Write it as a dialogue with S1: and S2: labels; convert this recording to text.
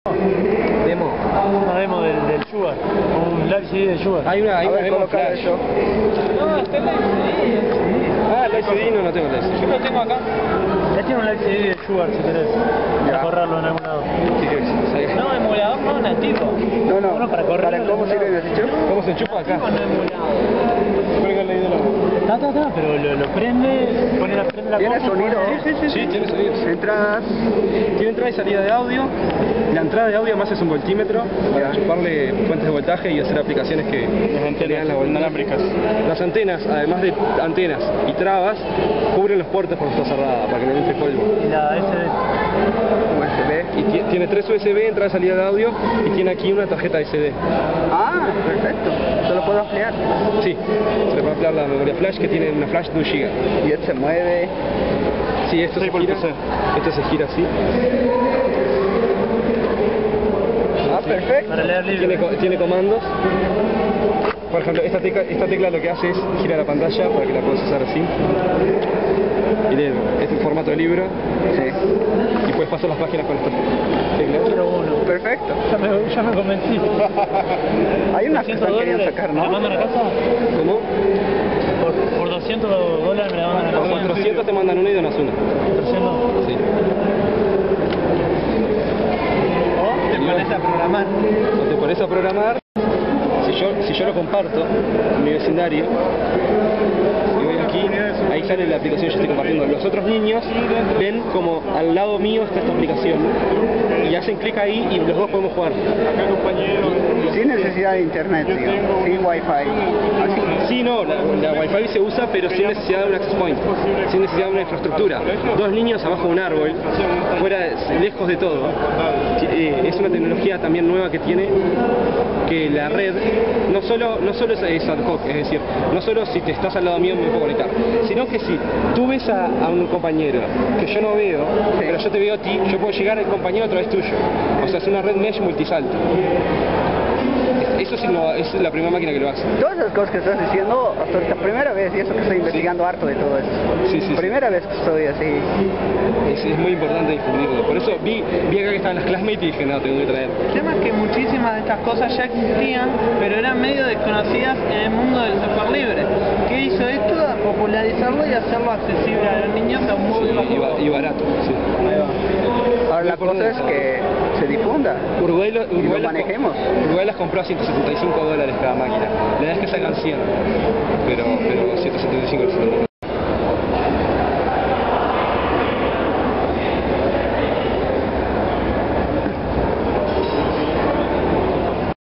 S1: Demo.
S2: Una demo del Sugar, un live CD de Sugar.
S1: Hay una demo flash.
S3: eso.
S4: No, está el LCD.
S1: Ah, el CD no tengo el
S4: Yo lo tengo acá.
S2: Este es un live CD de Sugar si querés, para correrlo en algún lado.
S1: ¿Qué querés?
S4: No, emulador no, nativo.
S3: No, no.
S2: Bueno, para correr
S3: ¿Para cómo sirve, me has dicho?
S1: ¿Cómo se enchufa acá?
S4: No emulado.
S1: Creo que he leído
S2: Está, pero lo prende, prende la
S3: ¿Tiene
S2: compu,
S3: sonido?
S2: pone-
S1: Sí, tiene sonidos.
S3: Entradas.
S1: Tiene entrada y salida de audio. La entrada de audio más es un voltímetro para chuparle fuentes de voltaje y hacer aplicaciones que le dan la voltaje.
S2: inalámbricas.
S1: Las antenas, además de antenas y trabas, cubren los puertos cuando está cerrada para que no entre polvo.
S2: Y la SD.
S3: USB.
S1: Y tiene 3 USB, entrada y salida de audio, y tiene aquí una tarjeta SD.
S3: Ah, perfecto. ¿Se lo puedo ampliar?
S1: Sí, se le puede ampliar la memoria flash que tiene una flash de 1 GB.
S3: Y él se mueve.
S1: Sí, esto
S2: Sí,
S1: se
S2: por el
S1: gira.
S2: PC.
S1: Esto se gira así.
S3: Ah, perfecto.
S2: Para leer libros.
S1: Tiene comandos. Por ejemplo, esta tecla lo que hace es girar la pantalla para que la puedas usar así. Y leer. Es en formato de libro.
S3: Sí.
S1: Y puedes pasar las páginas con esta tecla.
S2: Quiero uno.
S3: Perfecto.
S2: Ya me convencí.
S3: Hay unas que
S2: $200
S3: están queriendo sacar,
S2: ¿me la
S3: ¿no?
S2: mandan a casa?
S1: ¿Cómo?
S2: Por $200 me la mandan a
S1: Por
S2: casa.
S1: 400 te mandan una y donas una.
S2: 400.
S1: Sí.
S4: O te pones a programar.
S1: O te pones a programar. Si yo lo comparto en mi vecindario, y voy aquí, ahí sale la aplicación que yo estoy compartiendo. Los otros niños ven como al lado mío está esta aplicación y hacen clic ahí y los dos podemos jugar.
S3: Sin necesidad de internet, digo. Sin wifi. Así.
S1: Sí, no, la Wi-Fi se usa, pero sin necesidad de un access point, sin necesidad de una infraestructura. Dos niños abajo de un árbol, fuera, lejos de todo. Es una tecnología también nueva que tiene, que la red no solo es ad hoc, es decir, no solo si te estás al lado mío me puedo conectar, sino que si tú ves a un compañero que yo no veo, pero yo te veo a ti, yo puedo llegar al compañero a través tuyo. O sea, es una red mesh multisalto. Eso sí es la primera máquina que lo hace.
S3: Todas esas cosas que estás diciendo, hasta ahorita, primera vez, y eso que estoy investigando harto de todo eso.
S1: Sí.
S3: Primera vez que estoy así.
S1: Es muy importante difundirlo. Por eso vi acá que estaban las classmates y dije, no, tengo que traer.
S4: El tema es que muchísimas de estas cosas ya existían, pero eran medio desconocidas en el mundo del software libre. ¿Qué hizo esto? A popularizarlo y hacerlo accesible a los niños a un muy bajo costo.
S1: Y barato, sí.
S3: Ahora la cosa es que se difunda.
S1: Uruguay
S3: lo manejemos.
S1: Uruguay las compró a $175 cada máquina. La idea es que salgan 100, pero $175 es